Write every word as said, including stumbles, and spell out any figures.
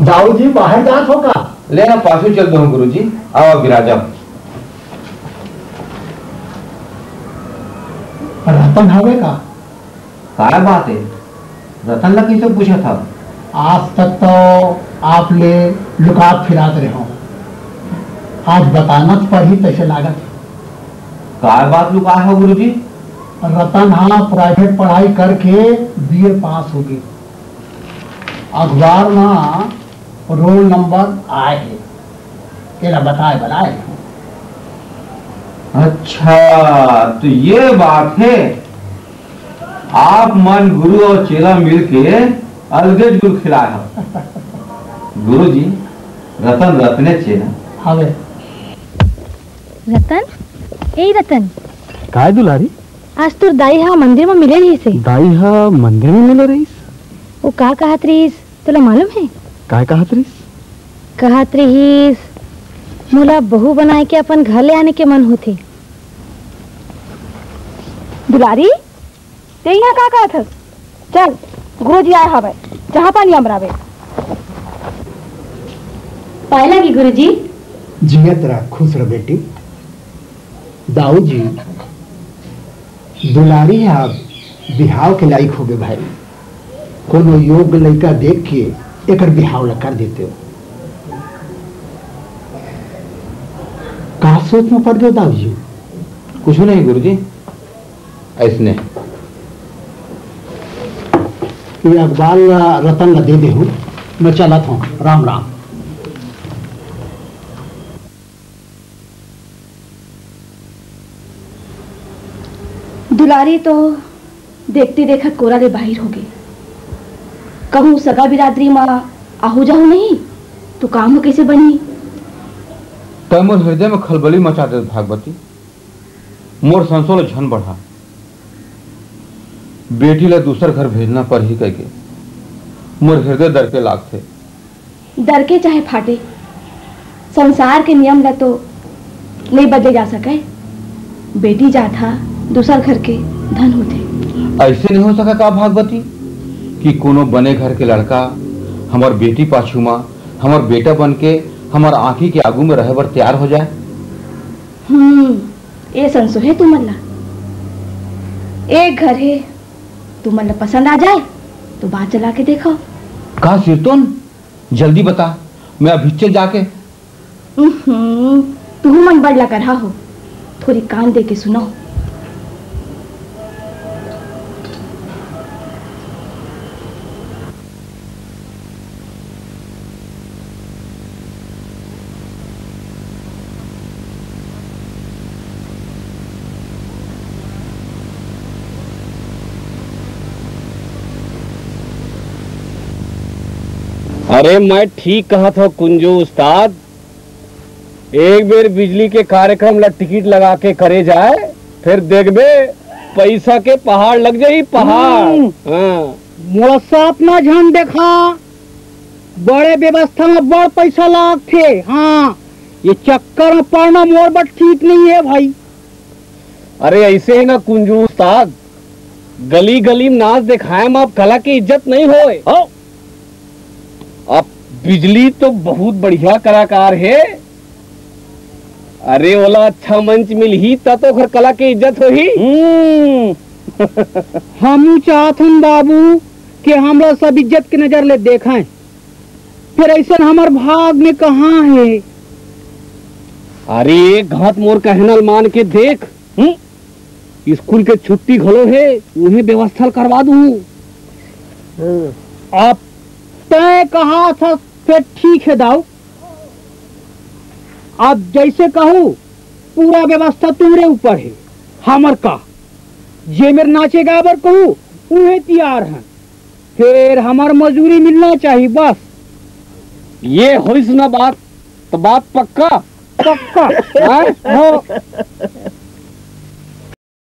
दाऊ जी बाहर जात होगा। लेना पासू चल दो गुरु जी। आओ विराजा। रतन हवे का? क्या बात है? रतन ला कैसे पूछा था? आज तक तो आप ले लुकात फिरात रहे हो, आज बताना पर ही तैसे लागत। क्या बात लुका है गुरु जी? रतन हाँ प्राइवेट पढ़ाई करके बीए पास हो गई, अखबार में रोल नंबर आए है, तेरा बताए बनाए। अच्छा तो ये बात है, आप मन गुरु और चेला मिलके अलगे गुरु खिलाए हो। गुरु जी रतन रतने चेला हवे। रतन ए रतन काय दुलारी? आज तोर दाई हा मंदिर में मिले रही से। दाई हा मंदिर में मिले रही? वो का कहत रहीस तुला मालूम है? काय कहत रही? कहत रहीस मोला बहू बनाए के अपन घर ले आने के मन होते। दुलारी ते यहाँ का कहत हस? चल गुरु जी आए हवे, जहाँ पानी अमरावे। पाए लगी गुरु जी। जियत रह, खुश रह बेटी। दाऊ जी दुलारी है, आप बिहाव के लायक हो गए भाई, कोनो योग्य लड़का देख के एक बिहाव ला कर देते हो। कहा सोच में पड़ गए दाऊ जी? कुछ नहीं गुरु जी, ऐसने ये अखबार रतन ला दे दे हूँ, मैं चलत हूँ। राम राम। दुलारी तो देखते देखत कोरा ले बाहर हो गई। कहूँ सगा बिरादरी में आहू जाऊ नहीं तो काम कैसे बनी? तय मोर हृदय में खलबली मचा दे भागवती, मोर संसोल झन बढ़ा। बेटी ला दूसर घर भेजना पर ही कह मोर हृदय डर के लाग थे। डर के चाहे फाटे, संसार के नियम ला तो नहीं बदले जा सके। बेटी जाता दूसर घर के धन होते। ऐसे नहीं हो सका का भागवती कि कोनो बने घर के लड़का हमार बेटी पाछू मां हमार बेटा बन के हमार आंखी के आगू में रहे बर तैयार हो जाए। हम्म ये संसो है तुमल्ला। एक घर है, तुमल्ला पसंद आ जाए तो बात चला के देखो। कहा सिरतोन जल्दी बता, मैं अभी चल जाके। तू मन बड़ला कर रहा हो, थोड़ी कान दे के सुनो। अरे मैं ठीक कहा था कुंजू उस्ताद, एक बेर बिजली के कार्यक्रम ला टिकट लगा के करे जाए, फिर देखबे पैसा के पहाड़ लग जाई पहाड़। हाँ। मोला साफ ना झन देखा, बड़े व्यवस्था में बड़ पैसा लाग थे। हाँ ये चक्कर में पड़ना मोर बट ठीक नहीं है भाई। अरे ऐसे है ना कुंजू उस्ताद, गली गली में नाच दिखाए में अब कला की इज्जत नहीं होए। अब बिजली तो बहुत बढ़िया कलाकार है, अरे ओला अच्छा मंच मिल ही तब तो घर कला की इज्जत हो ही। हम चाहत हूँ बाबू कि हमरा सब इज्जत के नजर ले देखें, फिर ऐसा हमार भाग में कहाँ है। अरे एक घात मोर कहनल मान के देख, स्कूल के छुट्टी घलो है, उन्हें व्यवस्था करवा दूं। आप तय कहा था फिर ठीक है दाऊ, आप जैसे कहो पूरा व्यवस्था तुम्हारे ऊपर है। हमर का जे मेरे नाचे गाबर कहूँ उन्हें तैयार हैं, फिर हमार मजदूरी मिलना चाहिए बस। ये हो सुना बात तो बात पक्का पक्का। हो